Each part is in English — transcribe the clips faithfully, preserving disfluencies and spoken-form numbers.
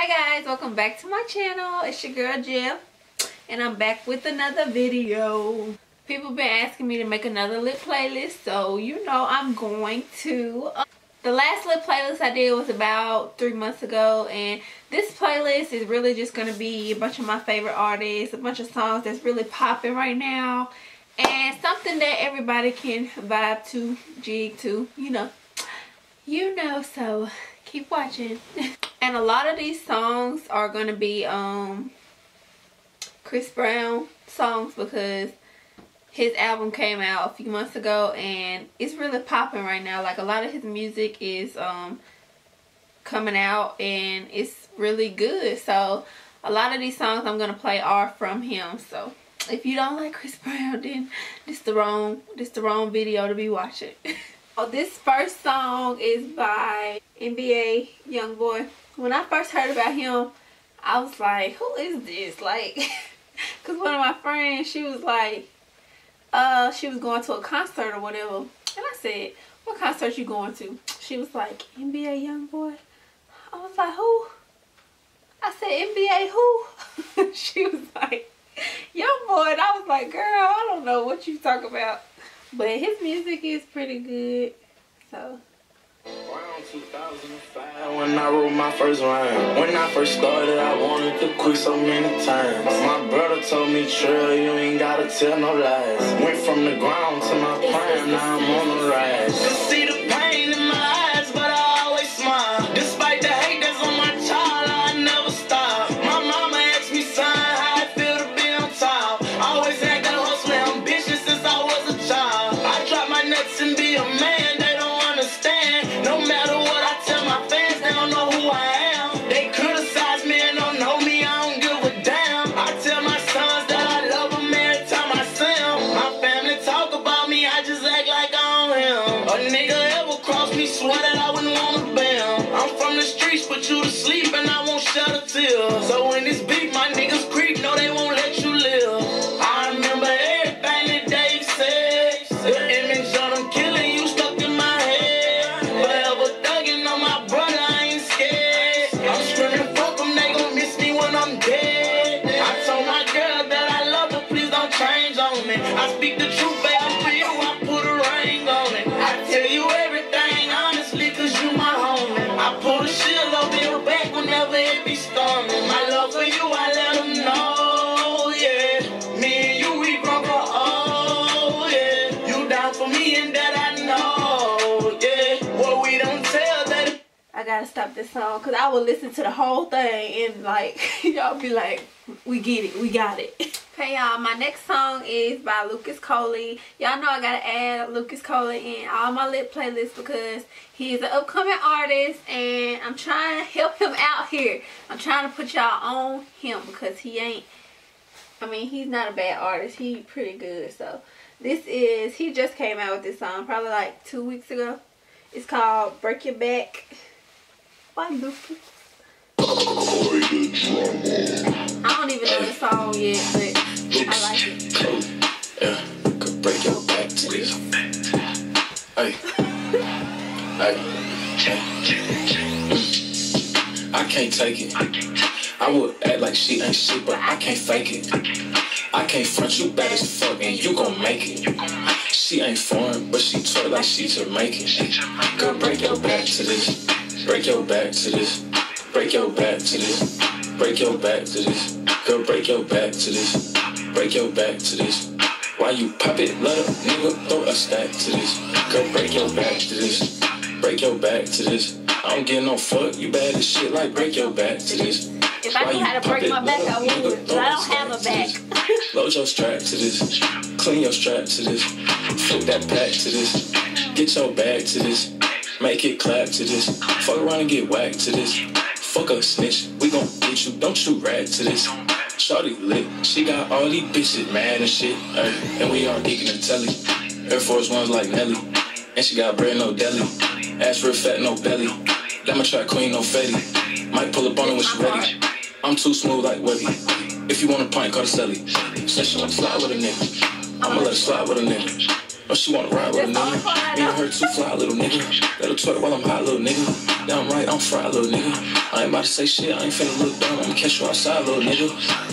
Hi guys, welcome back to my channel. It's your girl Jill, and I'm back with another video. People been asking me to make another lip playlist, so you know I'm going to. The last lip playlist I did was about three months ago, and this playlist is really just going to be a bunch of my favorite artists, a bunch of songs that's really popping right now, and something that everybody can vibe to, jig to, you know. You know, so keep watching. And a lot of these songs are going to be um Chris Brown songs because his album came out a few months ago and it's really popping right now. Like, a lot of his music is um coming out and it's really good. So a lot of these songs I'm going to play are from him. So if you don't like Chris Brown, then this the wrong this the wrong video to be watching. Oh, this first song is by N B A Youngboy. When I first heard about him, I was like, who is this? Like, because one of my friends, she was like, uh, she was going to a concert or whatever. And I said, what concert you going to? She was like, N B A Youngboy. I was like, who? I said, N B A who? She was like, Youngboy. And I was like, girl, I don't know what you talk about. But his music is pretty good. So Around two thousand five when I wrote my first rhyme. When I first started, I wanted to quit so many times. My brother told me, Trill, you ain't gotta tell no lies. Went from the ground to my prime, now I'm on the rise. You see the pain in my eyes, but I always smile. Despite the hate that's on my child, I never stop. My mama asked me, son, how I feel to be on top. I always had that hustling ambition since I was a child. I drop my nuts and be a man, they don't understand. No matter what I tell my fans, they don't know who I am. They criticize me and don't know me, I don't give a damn. I tell my sons that I love them every time I see them. My family talk about me, I just act like I own him. A nigga ever cross me, swear that I wouldn't want to bam. I'm from the streets, put you to sleep and I won't shed a tear. So when this beat, my niggas creep, no they won't let you live. I remember everything that Dave said. The image of them killing you stuck in my head. Forever thugging on my brother, I ain't scared. I'm screaming, fuck them, they gon' miss me when I'm dead. I told my girl that I love her, please don't change on me. I speak the truth, babe, I'm for you, I put a ring on it. I tell you everything honestly, cause you my homie. I pull the shield over your back whenever it be storming. My love for you, I let them know, yeah. Me and you, we grown for oh, yeah. You down for me and that I know, yeah. What we don't tell that. I gotta stop this song because I will listen to the whole thing and like y'all be like, we get it, we got it. Okay y'all, my next song is by Lucas Coley. Y'all know I gotta add Lucas Coley in all my lip playlists because he's an upcoming artist and I'm trying to help him out here. I'm trying to put y'all on him because he ain't, I mean, he's not a bad artist. He pretty good. So this is, he just came out with this song probably like two weeks ago. It's called Break Your Back by Lucas. I don't even know the song yet, but I like it. Yeah, could break your back to this. Hey, hey, I can't take it. I would act like she ain't shit, but I can't fake it. I can't front, you bad as fuck and you gon' make it. She ain't foreign, but she twerk like she Jamaican. Could break your back to this. Break your back to this. Break your back to this. Break your back to this. Girl, break your back to this. Break your back to this. Why you pop it, let a nigga throw a stack to this. Girl, break your back to this. Break your back to this. I don't get no fuck, you bad as shit, like break your back to this. If I knew how to break my back, I would, but I don't have a back. Load your strap to this. Clean your strap to this. Flip that pack to this. Get your bag to this. Make it clap to this. Fuck around and get whacked to this. Fuck a snitch, we gon' get you, don't you rag to this. Shawty lit, she got all these bitches mad and shit. Ay, and we are geeking and telly. Air Force Ones like Nelly. And she got bread, no deli. Ass real fat, no belly. Lemon track queen, no fetty. Might pull up on her when she ready. I'm too smooth like Webby. If you want a pint, call the celly. Said she wanna slide with a nigga. I'ma let her slide with a nigga. Oh, she wanna ride with a nigga. Me and her too fly, little nigga. Let her twerk while I'm high, little nigga. Yeah, I'm right, I'm fried, little nigga. I ain't about to say shit, I ain't finna look down. I'ma catch you outside, little nigga.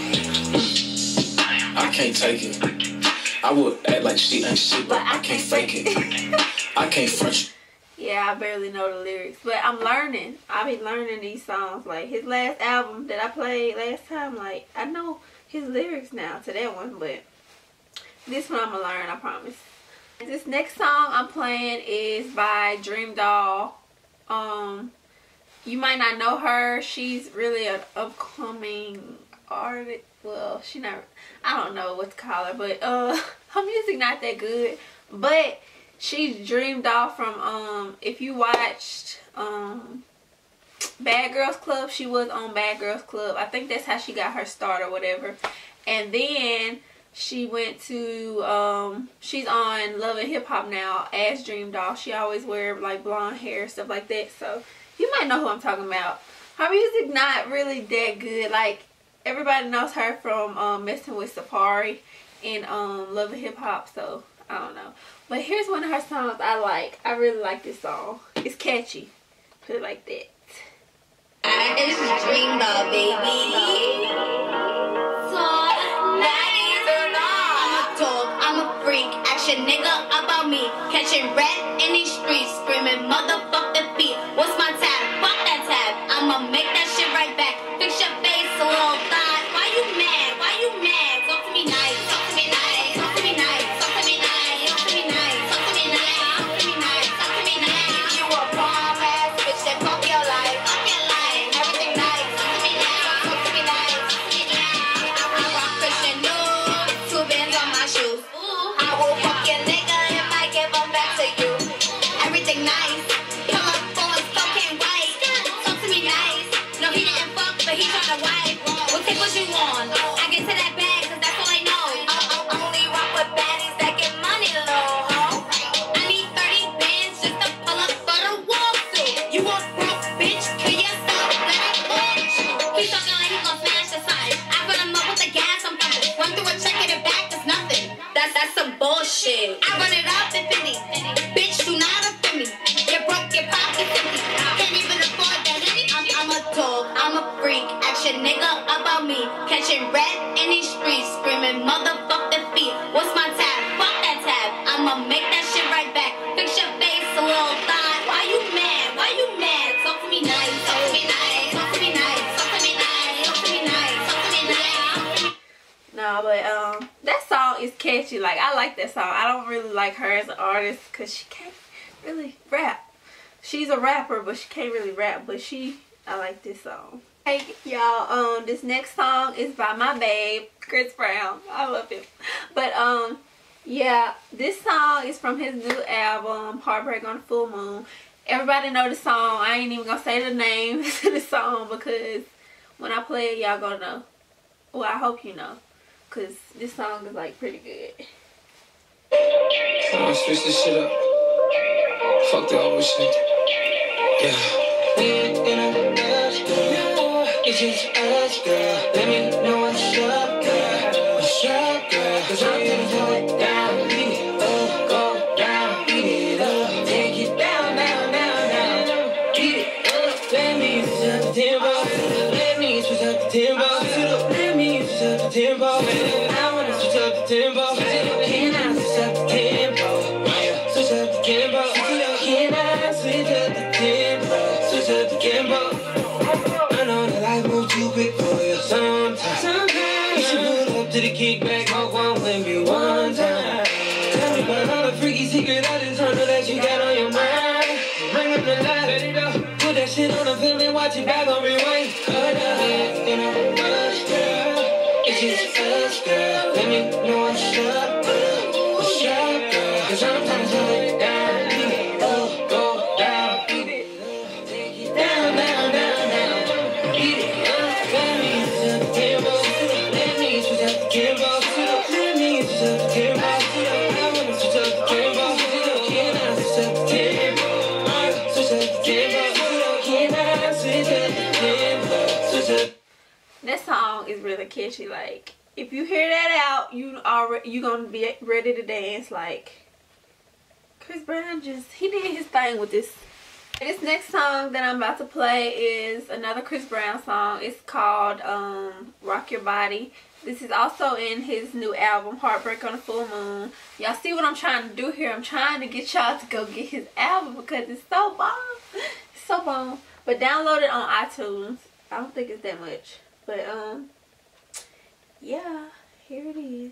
I can't take it. I would act like she ain't shit, but I can't fake it. I can't front you. Yeah, I barely know the lyrics, but I'm learning. I be learning these songs. Like his last album that I played last time, like I know his lyrics now to that one, but this one I'm gonna learn, I promise. This next song I'm playing is by Dream Doll. Um, you might not know her. She's really an upcoming artist. Well, she not. I don't know what to call her, but uh, her music not that good. But she's Dream Doll from um. If you watched um, Bad Girls Club, she was on Bad Girls Club. I think that's how she got her start or whatever. And then she went to, um, she's on Love and Hip Hop now as Dream Doll. She always wear like blonde hair, stuff like that. So you might know who I'm talking about. Her music not really that good. Like everybody knows her from um, Messing with Safari and um, Love and Hip Hop. So I don't know. But here's one of her songs I like. I really like this song. It's catchy. Put it like that. This is Dream Doll, baby. Action nigga about me, catching rat in these streets, screaming motherfuck the beat. What's my tab? Fuck that tab. I'ma make that shit right back. Fix your face, a little thigh. Why you mad? Why you mad? Talk to me nice. Talk to me nice. Talk to me nice. Talk to me nice. Talk to me nice. Talk to me nice. Talk to me nice. Talk to me nice. You a bomb ass bitch that fuck your life. Fuck your life. Everything nice. Talk to me nice. Talk to me nice. I rock Christian Dior, two bands on my shoes. I will fuck your nigga if I give them back to you. Everything nice. Come up for a fucking white. Talk to me nice. No, he didn't fuck, but he tryna wipe. We'll take what you want. I get to that bag, cause that's all I know. I, I only rock with baddies that get money low. I need thirty bands just to pull up for the walkthrough. You want broke, bitch? Kill yourself, let it watch you. He's talking like he gon' smash the sign. I put him up with the gas, I'm thumping. Run through a check, get it back, that's nothing. That's that's some bullshit. I run it up in fifty. Bitch, do not offend me. You broke your pocket fifty. Can't even afford that. I'm, I'm a dog, I'm a freak. Action nigga about me. Catching rat in these streets, screaming motherfuck the feet. What's my tab? Fuck that tab. I'ma make that shit right back. Fix your face, a little thigh. Why you mad? Why you mad? Talk to me nice. Talk to me nice. Talk to me nice. Talk to me nice. Talk to me nice. Talk to me nice. No, but um, that song is catchy. Like I like that song. I don't really like her as an artist because she can't really rap. She's a rapper, but she can't really rap. But she, I like this song. Hey y'all, um, this next song is by my babe, Chris Brown. I love him. But um, yeah, this song is from his new album, Heartbreak on the Full Moon. Everybody know the song. I ain't even gonna say the name to the song because when I play it, y'all gonna know. Well, I hope you know. Cause this song is like pretty good. Come on, switch this shit up. Fuck the old shit. Yeah. It's just us, girl. Let me know what's up, girl. What's up, girl? Cause I'm gonna throw it down. Beat it up, go down. Beat it up, take it down, down, down, down. Beat it up. Let me switch up the tempo. Let me switch up the tempo. Let me switch up the tempo. I wanna switch up the tempo. Can I switch up the tempo? Switch up the tempo. Can I switch up the tempo? Switch up the tempo. I know that life moves too quick for you sometimes. Sometimes you should pull up to the kickback, walk one with me one time. Tell me about all the freaky secret I just know that you got on your mind. Bring up the light, let it up. Put that shit on the film and watch it back on rewind. Cut up in a rush, girl. It's just us, girl. Let me know what's up, girl. What's up, girl? Cause I'm trying to slow it down. Beat it up, go down. Beat it up, take it down, down, down, down. Beat it up, let me switch up the tempo. Let me switch up the tempo. Let me switch up the tempo. I wanna switch up the tempo. Can I switch up the tempo? Switch up the tempo. Can I switch up the tempo? Switch up. That song is really catchy. Like if you hear that out, you already you gonna be ready to dance. Like Chris Brown just, he did his thing with this. This next song that I'm about to play is another Chris Brown song. It's called um, Rock Your Body. This is also in his new album, Heartbreak on the Full Moon. Y'all see what I'm trying to do here? I'm trying to get y'all to go get his album because it's so bomb. It's so bomb. But download it on iTunes. I don't think it's that much. But, um, yeah, here it is.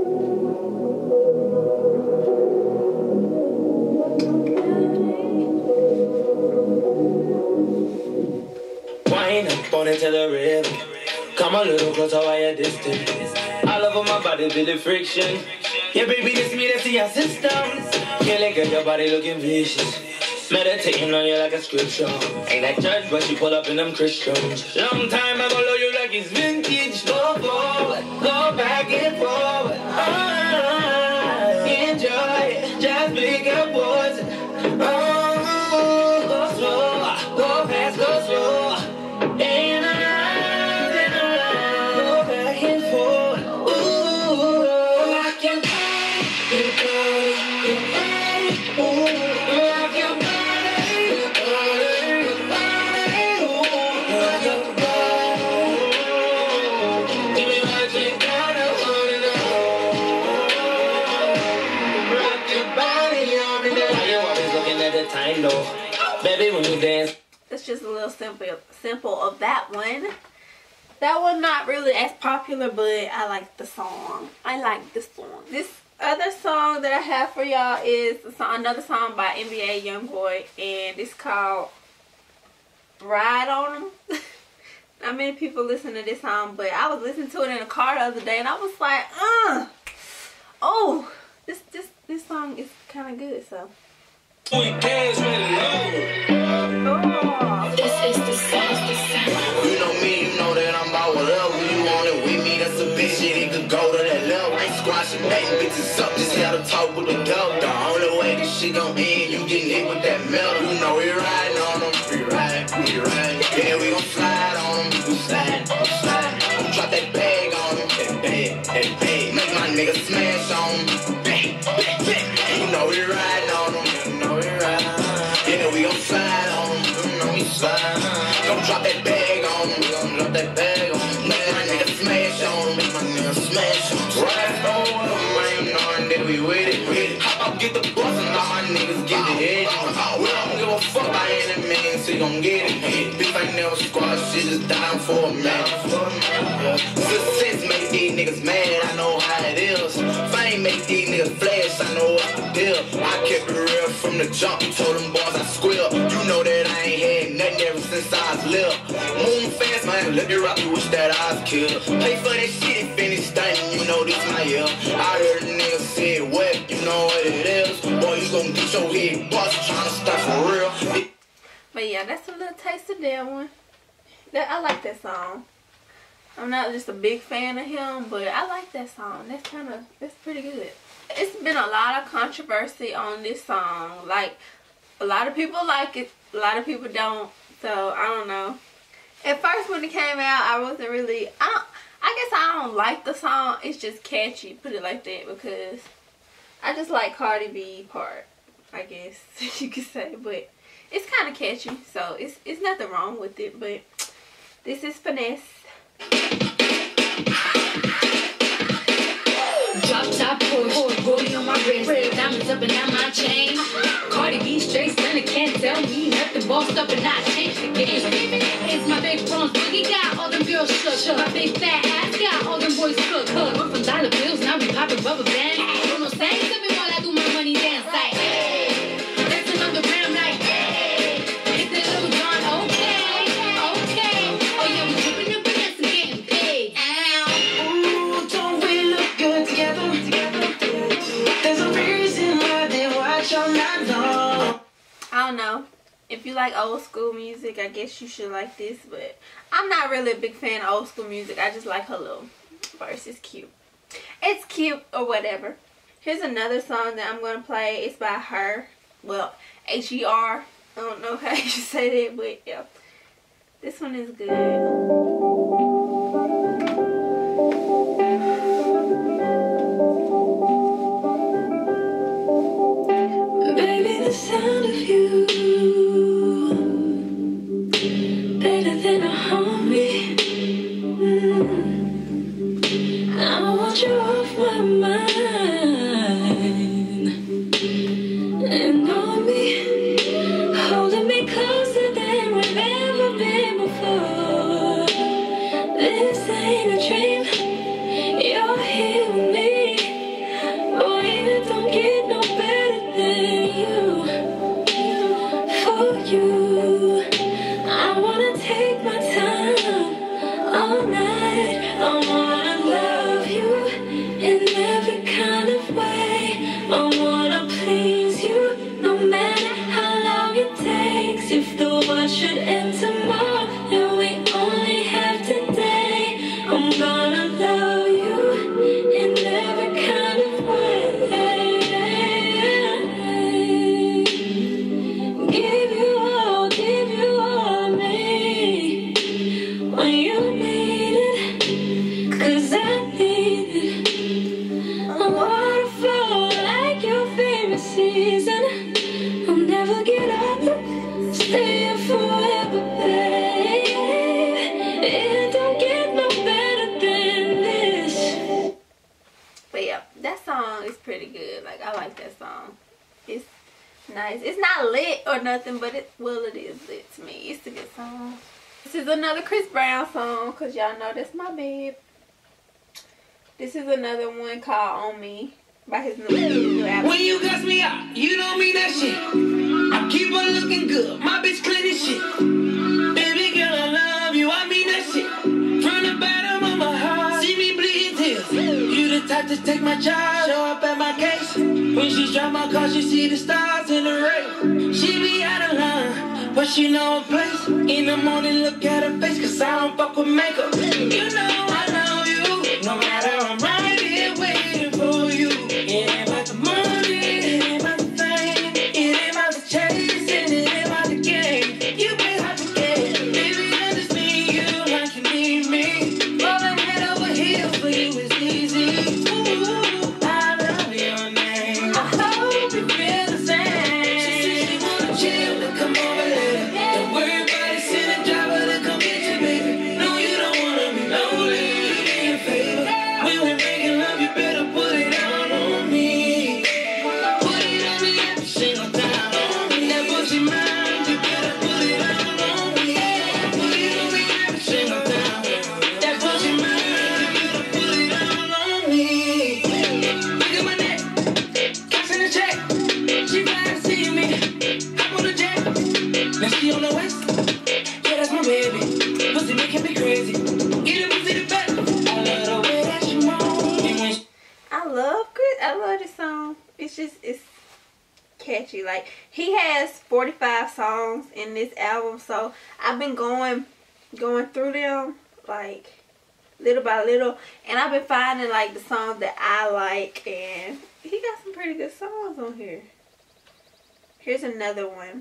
Wine up on it to the rhythm. Come a little closer while you're distant. All over my body, feel the friction. Yeah, baby, this me, that's your system. Yeah, like your body looking vicious. Meditating on you like a scripture. Ain't like church, but you pull up in them Christians. Long time I gon' love you like it's vintage. Go forward, go back and forward. Ah, enjoy, just pick up words. Oh, go slow, go fast, go slow. And around and around, go back and forth. Ooh, rock your body, your body, your body. Ooh, rock your body, your body, your body. Ooh, rock your body. Give me what you gotta wanna know. Rock your body on me now. Why you always looking at the time though? Baby, when you dance. That's just a little simple simple of that one. That one not really as popular, but I like the song. I like the song. This other song that I have for y'all is a song, another song by N B A Youngboy, and it's called Ride On 'Em. Not many people listen to this song, but I was listening to it in the car the other day, and I was like, uh, oh, this this this song is kind of good. So. We dance with Oh. This is the sound, the sound. You know me, you know that I'm about whatever you want it with me. That's a bitch shit, it could go to that level. Ain't squashing dating bitches up, just had to talk with the devil. The only way this shit gon' end, you getting hit with that metal. You know we riding on them, we ride, we ride. Yeah, we gon' slide on them, we slide, we slide. Drop that bag on them, that bag, that bag. Make my nigga smash on them, bang, bang, bang. You know we riding on them, you know we riding. Yeah, we gon' slide on them, you know we slide. Gon' drop that bag on them, we gon' drop that bag on them. Make my nigga smash on them, make my nigga smash on them. Ride on them, man, knowing that we with it, with it. Hop up, get the bus and all my niggas get the head. We don't give a fuck by any means, so you gon' get it. Bitch, I never squash, shit just down for a man. Success make these niggas mad, I know how it is. Fame make these niggas flash, I know what's the deal. I kept it real from the jump, told them boys I squeal. You know that I ain't had nothing ever since I was little. Moving fast, man, let me rock, you wish that I was killed. Pay for that shit and finish stunting, you know this my year. I heard a nigga say what, you know what it is. Boy, you gon' get your head bust, tryna start for real. But yeah, that's a little taste of that one. That, I like that song. I'm not just a big fan of him, but I like that song. That's kind of, that's pretty good. It's been a lot of controversy on this song. Like, a lot of people like it, a lot of people don't. So, I don't know. At first when it came out, I wasn't really, I don't, I guess I don't like the song. It's just catchy, put it like that, because I just like Cardi B part, I guess you could say. But it's kind of catchy, so it's, it's nothing wrong with it. But this is Finesse. Drop top Porsche, rollie on my wrist, diamonds up and down my chain. Cardi B straight stunner, can't tell me nothing. Bossed up and I changed the game. It's my big bronze boogie, got all them girls shook. My big fat ass got all them boys cooked. We're from dollar bills, now we poppin' rubber bands. Don't no say to me while I do my money dance like, hey, dancing on the ground like, hey, it's the little John, okay, okay. Oh yeah, we trippin' and finessing, getting paid. Ooh, don't we look good together? There's a reason why they watch all night long. I don't know. If you like old school music, I guess you should like this. But I'm not really a big fan of old school music. I just like her little verse. It's cute. It's cute or whatever. Here's another song that I'm going to play. It's by her. Well, H E R. I don't know how you say that, but yeah. This one is good. Baby, wanna love you in every kind of way. I wanna please you, no matter how long it takes. If the world should end tomorrow and we only have today, I'm gonna love you in every kind of way. Give you all, give you all of me when you need it, 'cause I need it. A waterfall like your favorite season. I'll never get up, stay here forever, babe. It don't get no better than this. But yeah, that song is pretty good. Like, I like that song. It's nice. It's not lit or nothing, but it, well, it is lit to me. It's a good song. This is another Chris Brown song, because y'all know that's my babe. This is another one called On Me by his new, new album. When you cuss me out, you don't mean that shit. I keep on looking good, my bitch clean as shit. Baby girl, I love you, I mean that shit. From the bottom of my heart, see me bleed tears. You the type to take my child, show up at my case. When she drive my car, she see the stars in the rain. She be out of line, but she know her place. In the morning, look at her face, 'cause I don't fuck with makeup. You know I love you, no matter I'm right here waiting for you. It ain't about the money, it ain't about the fame, it ain't about the chase, and it ain't about the game. You been hard to get, baby, I just need you like you need me. Falling head over heels for you is easy. Ooh, I love your name. I hope you feel the same. She said she wanna chill, to come over later. Don't worry about it, send a driver to come get you, baby. No, you don't wanna be lonely. Do me a favor. When we're making love, you better put it on on me. Put it on me every single time on me. That pussy mine, you better put it on on me. Put it on me every single time. That pussy mine, you better put it on on me. Look at my neck, cash in the check. She fly to see me, hop on the jet. Now she on the west, yeah, that's my baby. Pussy making me crazy. Get it, pussy the best. I love the way that she moves. And when she I love Chris. I love this song. It's just, it's catchy. Like, he has forty-five songs in this album, so I've been going going through them like little by little, and I've been finding like the songs that I like, and he got some pretty good songs on here. Here's another one.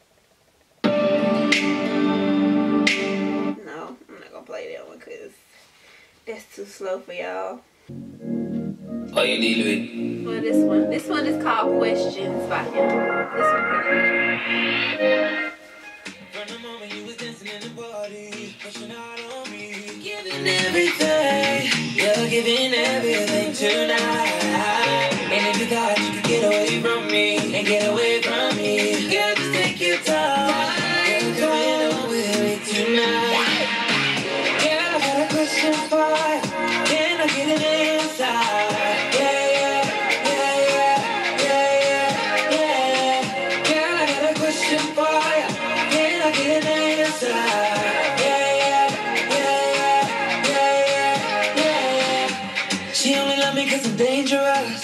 No, I'm not gonna play that one because that's too slow for y'all. oh, you deal with. Well, this one, this one is called Questions by him. This one pretty good. From the moment you was dancing in the party, pushing out on me, giving everything, you're giving everything tonight. And if you thought you could get away from me and get away from me, girl, just take your time. Girl, coming on with me tonight. Girl, I got a question for you. Can I get an answer? Yeah, yeah, yeah, yeah, yeah, yeah, yeah. Girl, I got a question for you. Can I get an answer? Yeah, yeah, yeah, yeah, yeah, yeah. She only love me 'cause I'm dangerous.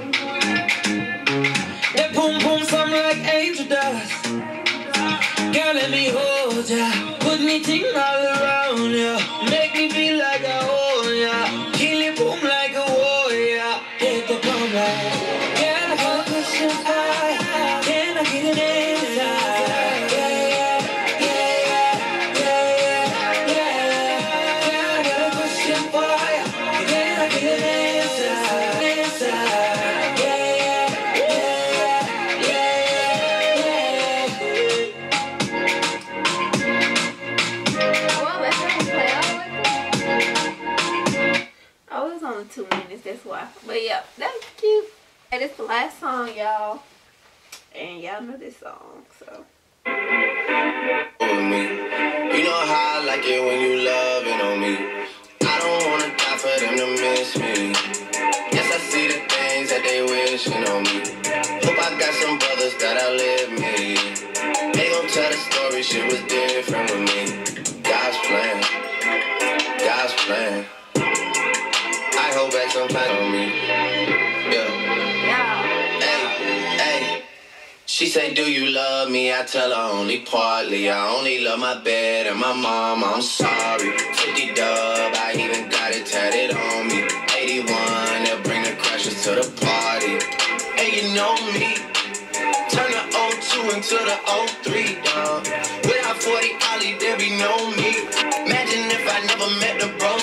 That boom boom sound like angel dust. Girl, let me hold ya. Put me ting all around ya. Make me feel like I own ya. Kill it boom like a warrior. Hit the bomb like. Girl, I got a question for ya. Can I get an answer? Yeah, yeah, yeah, yeah, yeah, yeah, yeah. Girl, I got a question for ya. Can I get an answer? Answer. Yeah, yeah, yeah, yeah, yeah, yeah. Well, let's have him play all like that. Oh, it was only two minutes, that's why. But yeah, that's cute. And it's the last song, y'all. And y'all know this song, so. On me. You know how I like it when you loving on me. I don't wanna die for them to miss me. Yes, I see the things that they wishing on me. Hope I got some brothers that outlive me. They gon' tell the story, shit was different with me. God's plan, God's plan. hold back some plan on me. Yeah. Yeah. Hey, hey. She say, do you love me? I tell her only partly. I only love my bed and my mom. I'm sorry. fifty dub, I even got it tatted on me. eighty-one, they'll bring the crashers to the party. Hey, you know me. Turn the oh two into the oh three, dog. Without forty Ollie, there be no me. Imagine if I never met the bro.